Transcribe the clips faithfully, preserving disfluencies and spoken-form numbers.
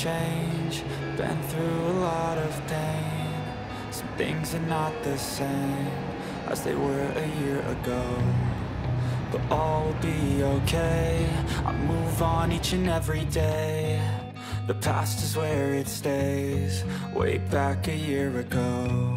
change, been through a lot of pain. Some things are not the same as they were a year ago, but all will be okay. I move on each and every day. The past is where it stays, way back a year ago.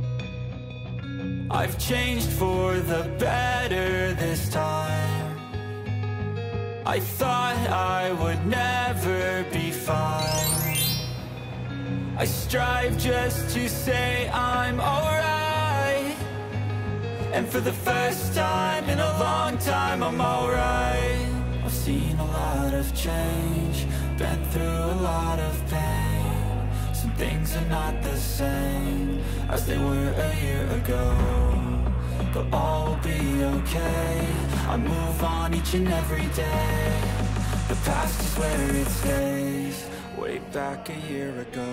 I've changed for the better this time. I thought I would never be fine. I strive just to say I'm alright, and for the first time in a long time I'm alright. I've seen a lot of change, been through a lot of pain. Some things are not the same as they were a year ago, but all will be okay. I move on each and every day. The past is where it stays, way back a year ago.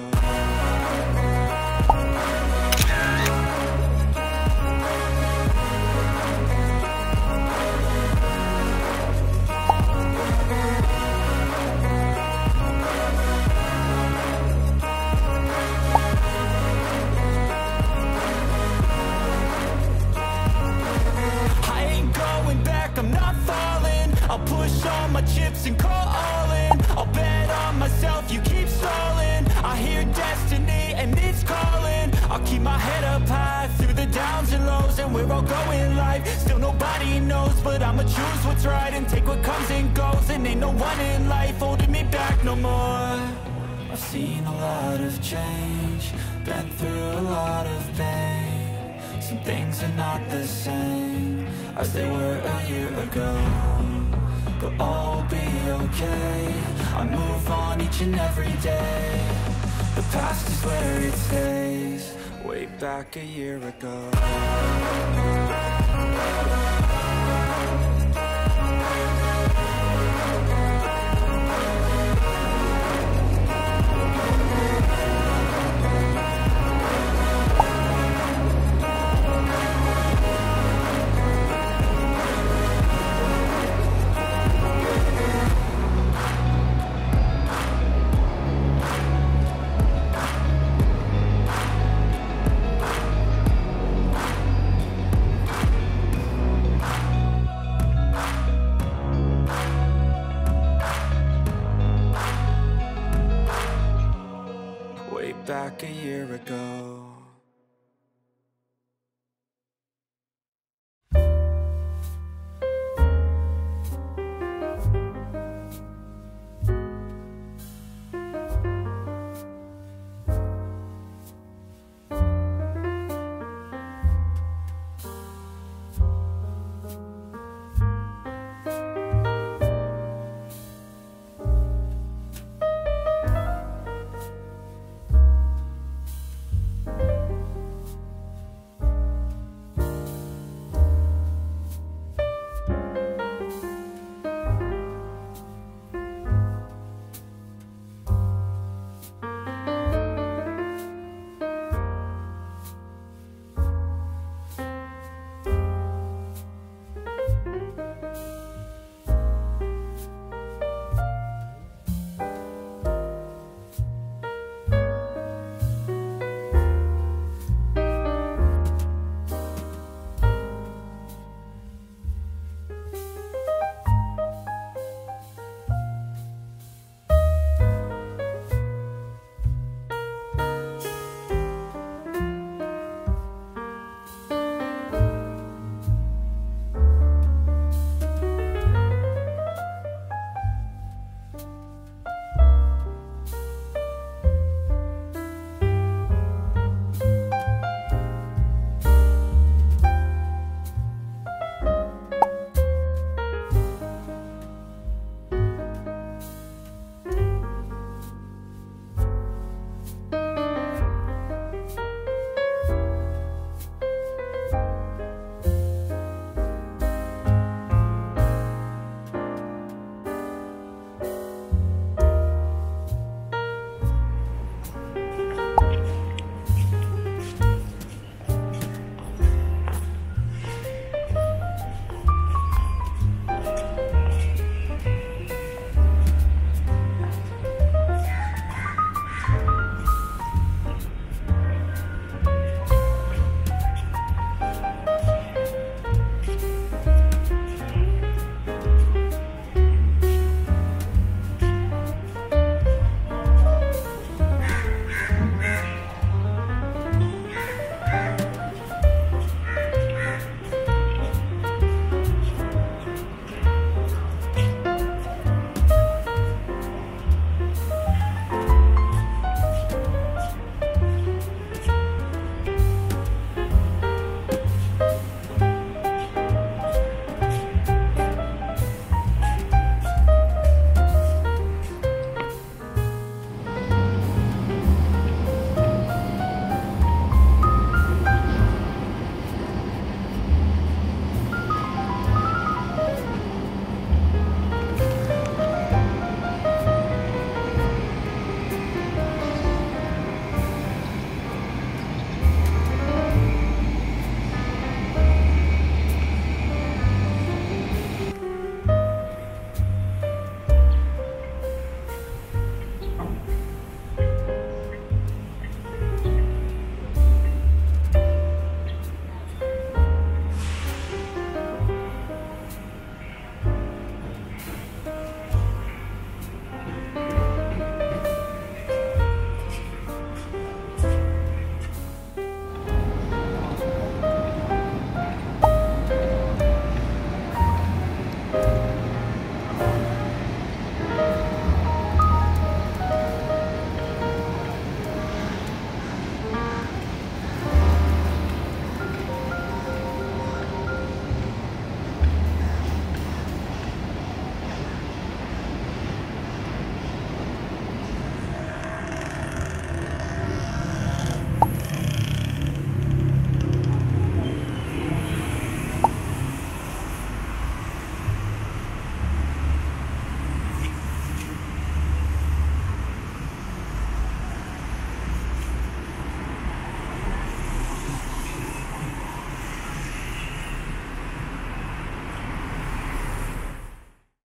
I'll push all my chips and call all in. I'll bet on myself, you keep stalling. I hear destiny and it's calling. I'll keep my head up high through the downs and lows, and we're all going live. Still nobody knows, but I'ma choose what's right and take what comes and goes. And ain't no one in life holding me back no more. I've seen a lot of change, been through a lot of pain. Some things are not the same as they were a year ago, but all will be okay. I move on each and every day. The past is where it stays, way back a year ago.